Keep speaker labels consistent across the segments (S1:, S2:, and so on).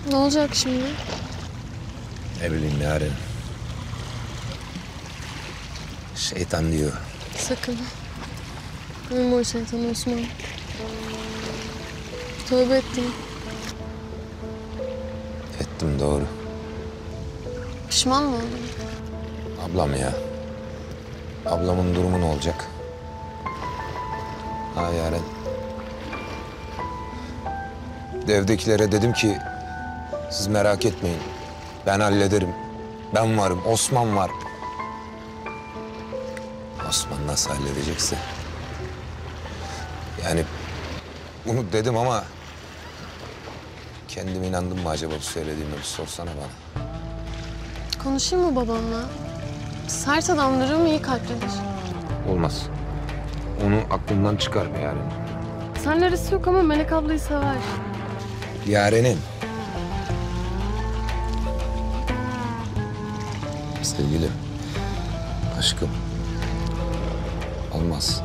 S1: Ne olacak şimdi?
S2: Ne bileyim Yaren. Şeytan diyor.
S1: Sakın. Uyuma o şeytan Osman. Tövbe ettim.
S2: Ettim doğru.
S1: Pişman mı oldun?
S2: Ablam ya. Ablamın durumu ne olacak? Ha Yaren. Evdekilere dedim ki siz merak etmeyin. Ben hallederim. Ben varım. Osman var. Osman nasıl halledecekse. Yani bunu dedim ama kendim inandım mı acaba bu söylediğime bir sorsana bana.
S1: Konuşayım mı babamla? Sert adamdır ama iyi kalplidir.
S2: Olmaz. Onu aklımdan çıkarma Yaren.
S1: Seninle arası yok ama Melek ablayı sever.
S2: Yarenim. Sevgilim. Aşkım. Olmaz.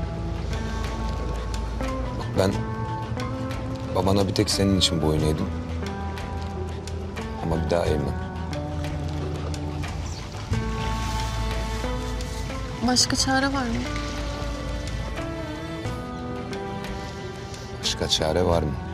S2: Bak ben babana bir tek senin için boyun eğdim. Ama bir daha eğmem.
S1: Başka çare var mı?
S2: Başka çare var mı?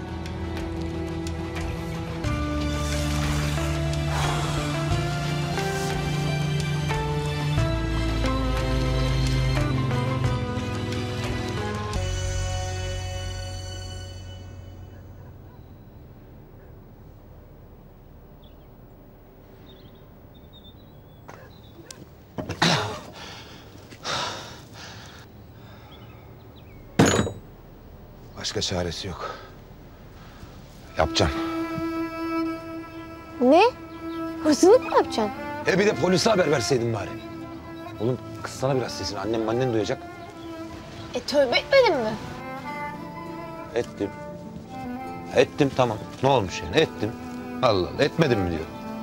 S2: Başka çaresi yok. Yapacağım.
S3: Ne? Hırsızlık mı yapacaksın?
S2: Bir de polise haber verseydin bari. Oğlum kıssana biraz sesini. Annen duyacak.
S3: Tövbe etmedin mi?
S2: Ettim. Ettim tamam. Ne olmuş yani? Ettim. Allah Allah. Etmedim mi diyor.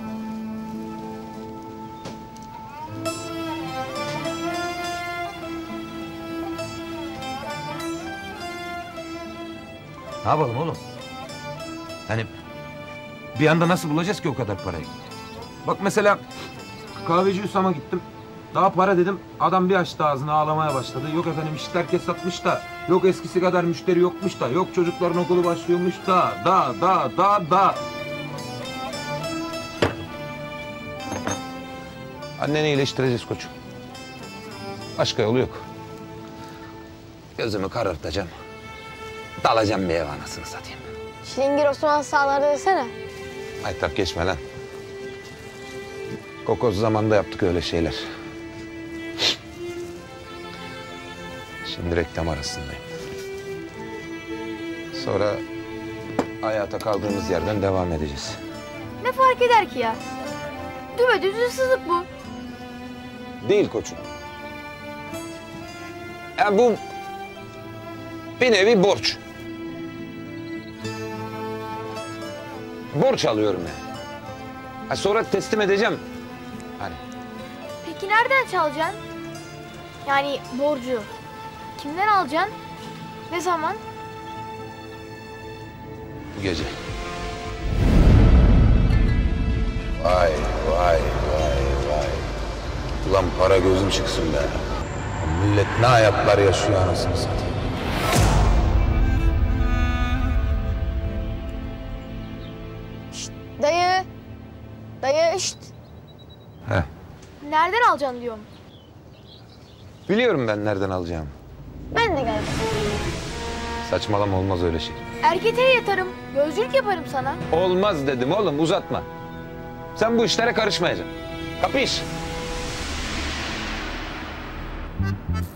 S2: Ne yapalım oğlum? Yani bir anda nasıl bulacağız ki o kadar parayı? Bak mesela kahveci Hüsam'a gittim. Daha para dedim. Adam bir açtı ağzını ağlamaya başladı. Yok efendim işler kesatmış da. Yok eskisi kadar müşteri yokmuş da. Yok çocukların okulu başlıyormuş da. Anneni iyileştireceğiz koçum. Başka yolu yok. Gözümü karartacağım. Dalacağım bir ev anasını satayım.
S3: Şilingir Osman sağlarda desene.
S2: Aytap geçme lan. Kokoz zamanında yaptık öyle şeyler. Şimdi reklam arasındayım. Sonra hayata kaldığımız yerden devam edeceğiz.
S3: Ne fark eder ki ya? Düpedüz hırsızlık bu.
S2: Değil koçum. Yani bu bir nevi borç. Borç alıyorum yani. Sonra teslim edeceğim. Hani
S3: Peki nereden çalacaksın? Yani borcu. Kimden alacaksın? Ne zaman?
S2: bu gece. Vay. Ulan para gözüm çıksın be. Millet ne hayatlar yaşıyor anasını satayım.
S3: Dayı şşt.
S2: Heh.
S3: Nereden alacaksın diyorum.
S2: Biliyorum ben nereden alacağım.
S3: Ben de geldim.
S2: Saçmalama olmaz öyle şey.
S3: Erketeye yatarım. Gözcülük yaparım sana.
S2: Olmaz dedim oğlum uzatma. Sen bu işlere karışmayacaksın. Kapış.